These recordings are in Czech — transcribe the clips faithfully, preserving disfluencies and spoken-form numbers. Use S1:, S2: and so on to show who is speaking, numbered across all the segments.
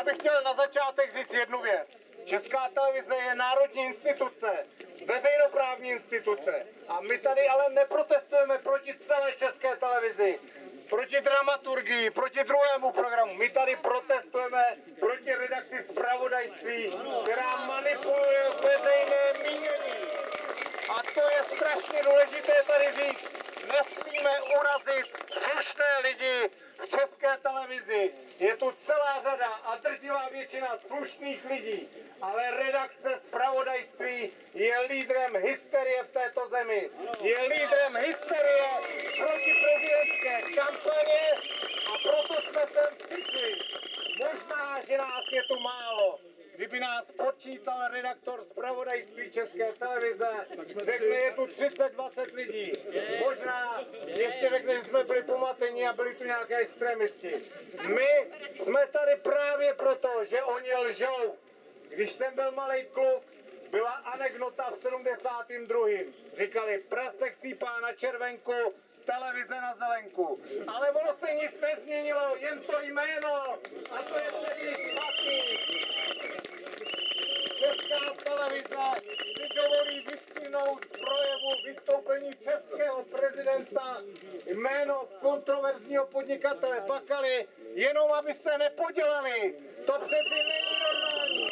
S1: bych chtěl na začátek říct jednu věc. Česká televize je národní instituce, veřejnoprávní instituce. A my tady ale neprotestujeme proti celé České televizi, proti dramaturgii, proti druhému programu. My tady protestujeme proti redakci zpravodajství, která manipuluje veřejné mínění. A to je strašně důležité tady říct. Nesmíme urazit slušné lidi v České televizi. Je tu celá řada a drtivá většina slušných lidí, ale redakce zpravodajství je lídrem hysterie v této zemi. Je lídrem hysterie proti prezidentské kampaně a proto jsme sem přišli. Možná, že nás je tu málo. Kdyby nás počítal redaktor zpravodajství České televize, řekne, je tu třicet dvacet lidí. Možná ještě řekne, že jsme byli pomateni a byli tu nějaké extremisti. My jsme tady právě proto, že oni lžou. Když jsem byl malej kluk, byla anekdota v sedmdesátém druhém Říkali, prase chcípá na červenku, televize na zelenku. Ale ono se nic nezměnilo, jen to jméno. A to je tedy špatný. Česká televize si dovolí vystřihnout z projevu vystoupení českého prezidenta jméno kontroverzního podnikatele Bakaly, jenom aby se nepodělali. To přeci není normální.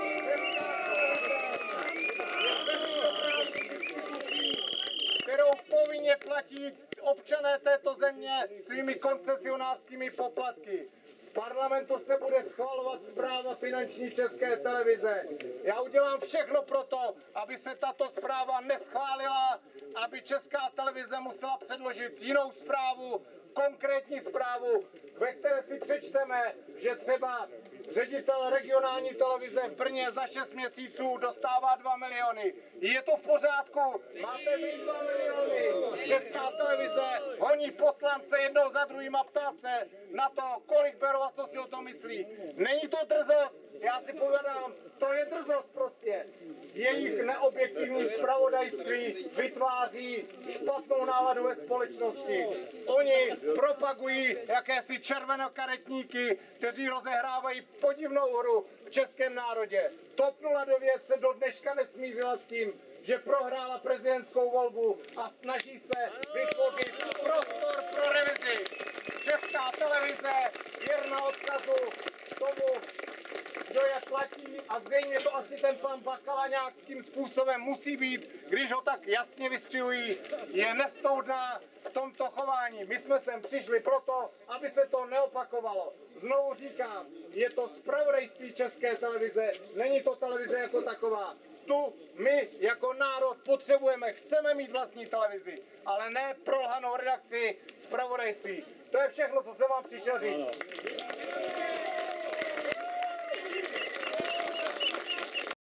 S1: Kterou povinně platí občané této země svými koncesionářskými poplatky. V parlamentu se bude schvalovat zpráva finanční České televize. Já udělám všechno pro to, aby se tato zpráva neschválila, aby Česká televize musela předložit jinou zprávu, konkrétní zprávu, ve které si přečteme, že třeba ředitel regionální televize v Brně za šest měsíců dostává dva miliony. Je to v pořádku? Máte vy dva miliony? Česká televize honí poslance jednou za druhým a ptá se na to, kolik berou a co si o tom myslí. Není to drzost? Já si povedám, to je drzost prostě. Jejich neobjektivní zpravodajství vytváří špatnou náladu ve společnosti. Oni propagují jakési červenokaretníky, kteří rozehrávají podivnou hru v českém národě. TOP nula devět se do dneška nesmířila s tím, že prohrála prezidentskou volbu a snaží se vytvořit prostor pro revizi. Česká televize věrná odkazu tomu, kdo je platí, a zřejmě to asi ten pan Bakala nějakým způsobem musí být, když ho tak jasně vystřihují, je nestoudná v tomto chování. My jsme sem přišli proto, aby se to neopakovalo. Znovu říkám, je to zpravodajství České televize, není to televize jako taková. Tu my jako národ potřebujeme, chceme mít vlastní televizi, ale ne prolhanou redakci zpravodajství. To je všechno, co jsem vám přišel říct.